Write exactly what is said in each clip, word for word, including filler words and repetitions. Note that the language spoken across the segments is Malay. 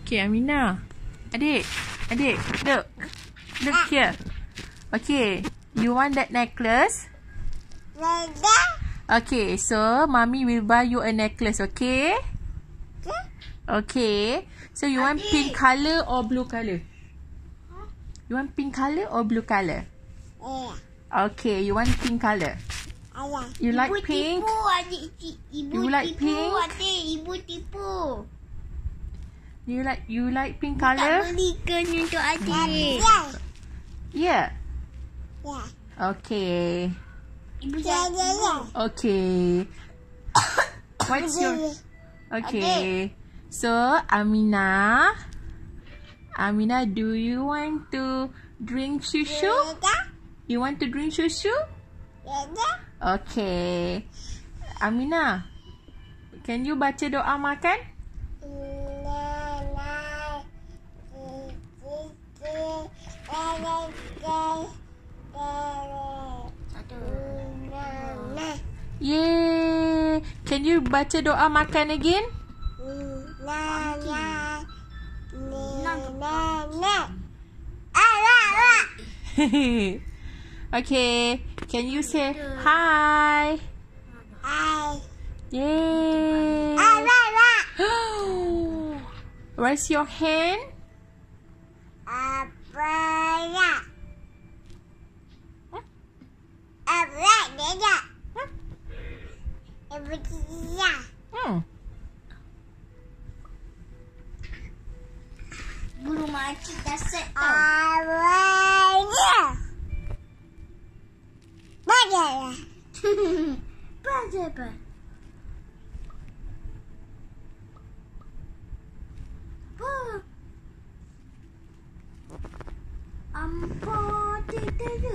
Okay, Aminah. Adik. Adik. Look. Look here. Okay. You want that necklace? Okay. So, Mommy will buy you a necklace. Okay? Okay. So, you want pink color or blue color? You want pink color or blue color? Okay. You want pink color? You like ibu pink? Tipu, adik. Ibu You like tipu, pink? adik. Ibu tipu. You like you like pink Tak color? belikan untuk adik. Yeah. Okay. Ibu jangan. Okay. What's your... Okay. So, Aminah. Aminah, do you want to drink susu? You want to drink susu? Okay. Aminah, can you baca doa makan? Yay! Can you baca doa makan again? Okay. Can you say hi? Yay! Raise your hand. Hmm. Bulu makcik dah set tau. Baca apa? Apa? Ampa tidak je.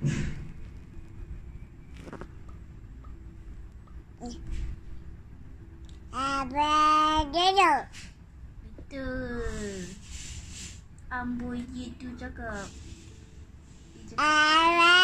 Betul. Ambo je tu cakap. Dia cakap.